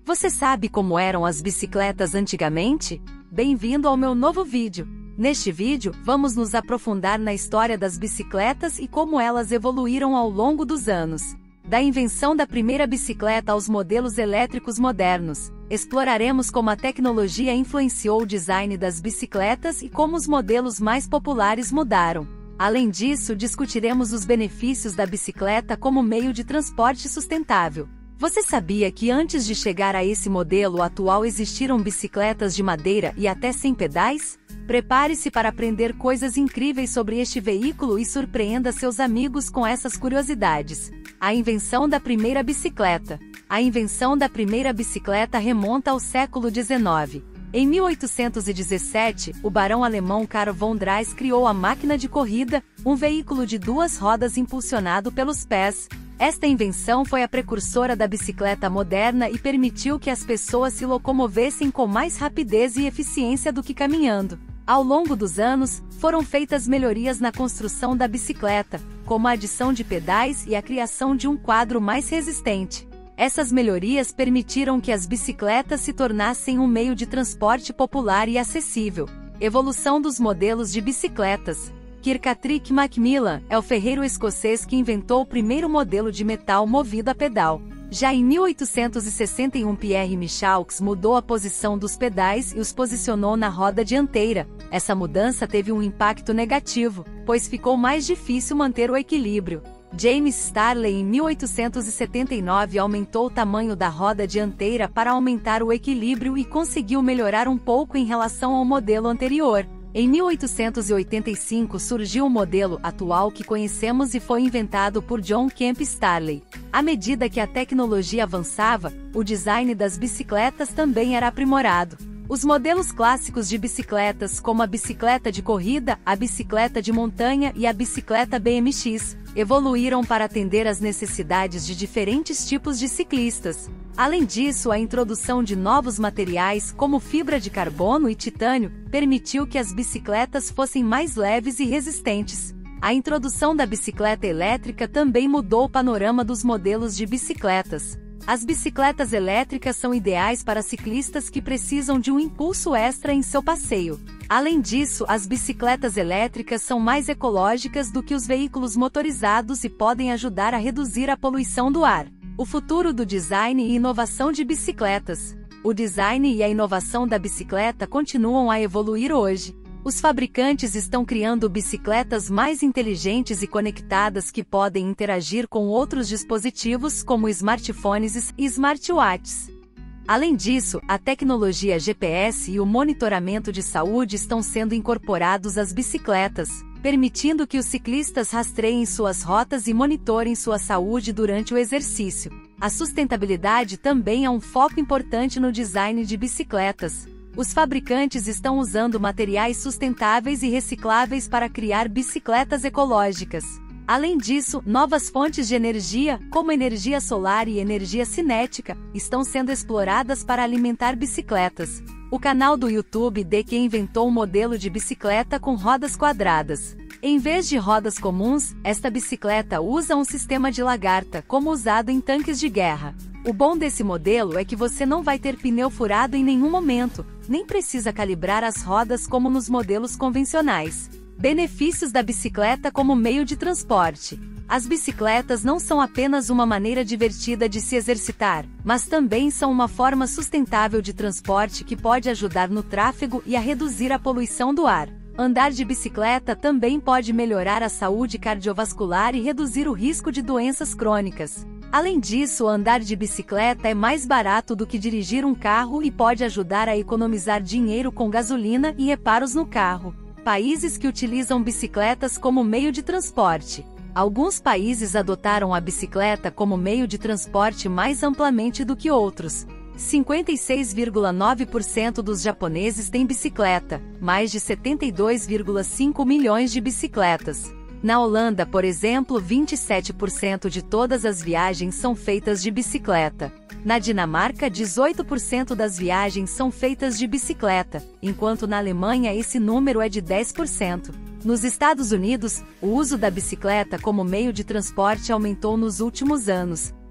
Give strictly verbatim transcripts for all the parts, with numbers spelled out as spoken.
Você sabe como eram as bicicletas antigamente? Bem-vindo ao meu novo vídeo. Neste vídeo, vamos nos aprofundar na história das bicicletas e como elas evoluíram ao longo dos anos. Da invenção da primeira bicicleta aos modelos elétricos modernos, exploraremos como a tecnologia influenciou o design das bicicletas e como os modelos mais populares mudaram. Além disso, discutiremos os benefícios da bicicleta como meio de transporte sustentável. Você sabia que antes de chegar a esse modelo atual existiram bicicletas de madeira e até sem pedais? Prepare-se para aprender coisas incríveis sobre este veículo e surpreenda seus amigos com essas curiosidades. A invenção da primeira bicicleta. A invenção da primeira bicicleta remonta ao século dezenove. Em mil oitocentos e dezessete, o barão alemão Carl von Drais criou a máquina de corrida, um veículo de duas rodas impulsionado pelos pés. Esta invenção foi a precursora da bicicleta moderna e permitiu que as pessoas se locomovessem com mais rapidez e eficiência do que caminhando. Ao longo dos anos, foram feitas melhorias na construção da bicicleta, como a adição de pedais e a criação de um quadro mais resistente. Essas melhorias permitiram que as bicicletas se tornassem um meio de transporte popular e acessível. Evolução dos modelos de bicicletas. Kirkpatrick Macmillan é o ferreiro escocês que inventou o primeiro modelo de metal movido a pedal. Já em mil oitocentos e sessenta e um, Pierre Michaux mudou a posição dos pedais e os posicionou na roda dianteira. Essa mudança teve um impacto negativo, pois ficou mais difícil manter o equilíbrio. James Starley em mil oitocentos e setenta e nove aumentou o tamanho da roda dianteira para aumentar o equilíbrio e conseguiu melhorar um pouco em relação ao modelo anterior. Em mil oitocentos e oitenta e cinco surgiu o modelo atual que conhecemos e foi inventado por John Kemp Starley. À medida que a tecnologia avançava, o design das bicicletas também era aprimorado. Os modelos clássicos de bicicletas, como a bicicleta de corrida, a bicicleta de montanha e a bicicleta B M X, evoluíram para atender às necessidades de diferentes tipos de ciclistas. Além disso, a introdução de novos materiais, como fibra de carbono e titânio, permitiu que as bicicletas fossem mais leves e resistentes. A introdução da bicicleta elétrica também mudou o panorama dos modelos de bicicletas. As bicicletas elétricas são ideais para ciclistas que precisam de um impulso extra em seu passeio. Além disso, as bicicletas elétricas são mais ecológicas do que os veículos motorizados e podem ajudar a reduzir a poluição do ar. O futuro do design e inovação de bicicletas. O design e a inovação da bicicleta continuam a evoluir hoje. Os fabricantes estão criando bicicletas mais inteligentes e conectadas que podem interagir com outros dispositivos como smartphones e smartwatches. Além disso, a tecnologia G P S e o monitoramento de saúde estão sendo incorporados às bicicletas, permitindo que os ciclistas rastreiem suas rotas e monitorem sua saúde durante o exercício. A sustentabilidade também é um foco importante no design de bicicletas. Os fabricantes estão usando materiais sustentáveis e recicláveis para criar bicicletas ecológicas. Além disso, novas fontes de energia, como energia solar e energia cinética, estão sendo exploradas para alimentar bicicletas. O canal do YouTube de que inventou um modelo de bicicleta com rodas quadradas. Em vez de rodas comuns, esta bicicleta usa um sistema de lagarta, como usado em tanques de guerra. O bom desse modelo é que você não vai ter pneu furado em nenhum momento, nem precisa calibrar as rodas como nos modelos convencionais. Benefícios da bicicleta como meio de transporte. As bicicletas não são apenas uma maneira divertida de se exercitar, mas também são uma forma sustentável de transporte que pode ajudar no tráfego e a reduzir a poluição do ar. Andar de bicicleta também pode melhorar a saúde cardiovascular e reduzir o risco de doenças crônicas. Além disso, andar de bicicleta é mais barato do que dirigir um carro e pode ajudar a economizar dinheiro com gasolina e reparos no carro. Países que utilizam bicicletas como meio de transporte. Alguns países adotaram a bicicleta como meio de transporte mais amplamente do que outros. cinquenta e seis vírgula nove por cento dos japoneses têm bicicleta, mais de setenta e dois vírgula cinco milhões de bicicletas. Na Holanda, por exemplo, vinte e sete por cento de todas as viagens são feitas de bicicleta. Na Dinamarca, dezoito por cento das viagens são feitas de bicicleta, enquanto na Alemanha esse número é de dez por cento. Nos Estados Unidos, o uso da bicicleta como meio de transporte aumentou nos últimos anos.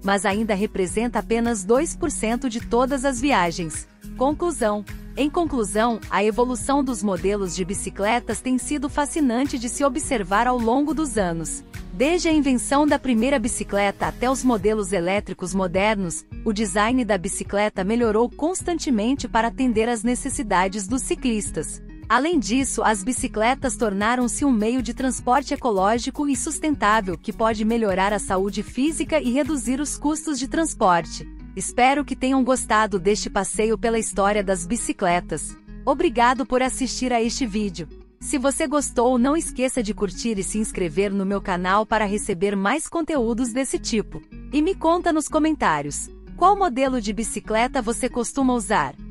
mas ainda representa apenas dois por cento de todas as viagens. Conclusão. Em conclusão, a evolução dos modelos de bicicletas tem sido fascinante de se observar ao longo dos anos. Desde a invenção da primeira bicicleta até os modelos elétricos modernos, o design da bicicleta melhorou constantemente para atender às necessidades dos ciclistas. Além disso, as bicicletas tornaram-se um meio de transporte ecológico e sustentável que pode melhorar a saúde física e reduzir os custos de transporte. Espero que tenham gostado deste passeio pela história das bicicletas. Obrigado por assistir a este vídeo. Se você gostou, não esqueça de curtir e se inscrever no meu canal para receber mais conteúdos desse tipo. E me conta nos comentários, qual modelo de bicicleta você costuma usar?